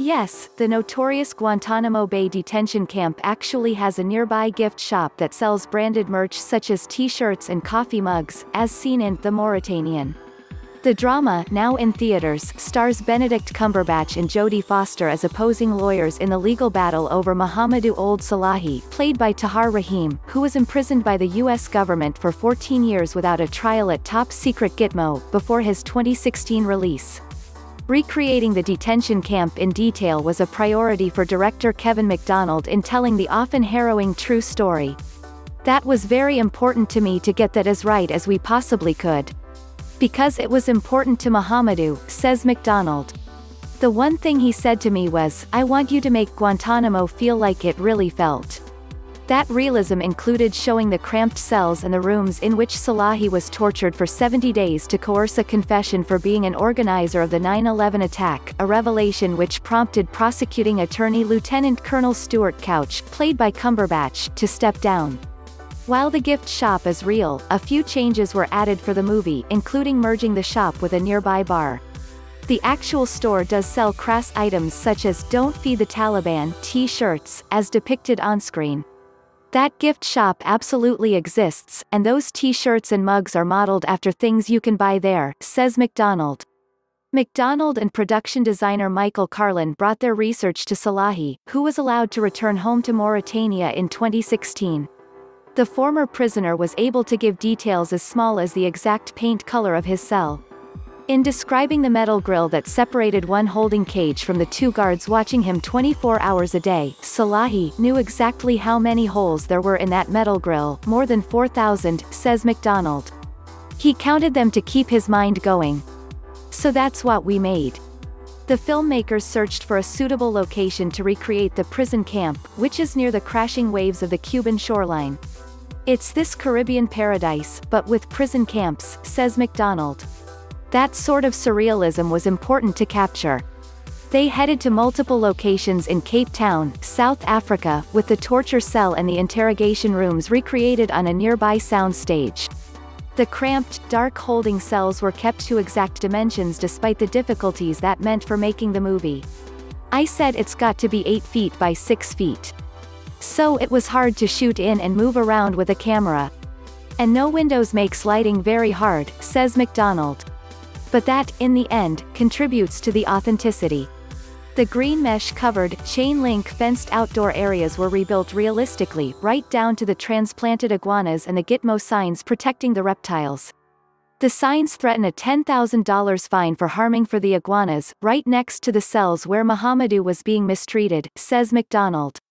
Yes, the notorious Guantanamo Bay detention camp actually has a nearby gift shop that sells branded merch such as t-shirts and coffee mugs, as seen in The Mauritanian. The drama, now in theaters, stars Benedict Cumberbatch and Jodie Foster as opposing lawyers in the legal battle over Mohamedou Ould Salahi, played by Tahar Rahim, who was imprisoned by the U.S. government for 14 years without a trial at top-secret Gitmo, before his 2016 release. Recreating the detention camp in detail was a priority for director Kevin Macdonald in telling the often harrowing true story. That was very important to me to get that as right as we possibly could. Because it was important to Mohamedou, says Macdonald. The one thing he said to me was, "I want you to make Guantanamo feel like it really felt." That realism included showing the cramped cells and the rooms in which Salahi was tortured for 70 days to coerce a confession for being an organizer of the 9/11 attack, a revelation which prompted prosecuting attorney Lieutenant Colonel Stuart Couch, played by Cumberbatch, to step down. While the gift shop is real, a few changes were added for the movie, including merging the shop with a nearby bar. The actual store does sell crass items such as "Don't Feed the Taliban" t-shirts, as depicted on screen. That gift shop absolutely exists, and those t-shirts and mugs are modeled after things you can buy there, says Macdonald. Macdonald and production designer Michael Carlin brought their research to Salahi, who was allowed to return home to Mauritania in 2016. The former prisoner was able to give details as small as the exact paint color of his cell. In describing the metal grill that separated one holding cage from the two guards watching him 24 hours a day, Salahi knew exactly how many holes there were in that metal grill, more than 4,000, says Macdonald. He counted them to keep his mind going. So that's what we made. The filmmakers searched for a suitable location to recreate the prison camp, which is near the crashing waves of the Cuban shoreline. It's this Caribbean paradise, but with prison camps, says Macdonald. That sort of surrealism was important to capture. They headed to multiple locations in Cape Town, South Africa, with the torture cell and the interrogation rooms recreated on a nearby sound stage. The cramped, dark holding cells were kept to exact dimensions despite the difficulties that meant for making the movie. I said it's got to be 8 feet by 6 feet. So it was hard to shoot in and move around with a camera. And no windows makes lighting very hard, says Macdonald. But that, in the end, contributes to the authenticity. The green mesh-covered, chain-link fenced outdoor areas were rebuilt realistically, right down to the transplanted iguanas and the Gitmo signs protecting the reptiles. The signs threaten a $10,000 fine for harming for the iguanas, right next to the cells where Mohamedou was being mistreated, says Macdonald.